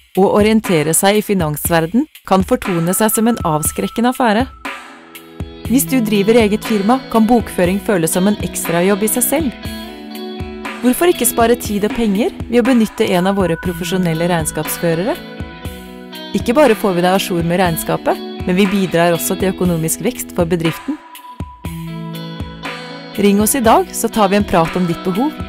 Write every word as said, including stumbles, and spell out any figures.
Å orientere seg i finansverden kan fortone seg som en avskrekkende affære. Hvis du driver eget firma, kan bokføring føles som en ekstrajobb i seg selv. Hvorfor ikke spare tid og penger ved å benytte en av våre profesjonelle regnskapsførere? Ikke bare får vi deg à jour med regnskapet, men vi bidrar også til økonomisk vekst for bedriften. Ring oss i dag, så tar vi en prat om ditt behov.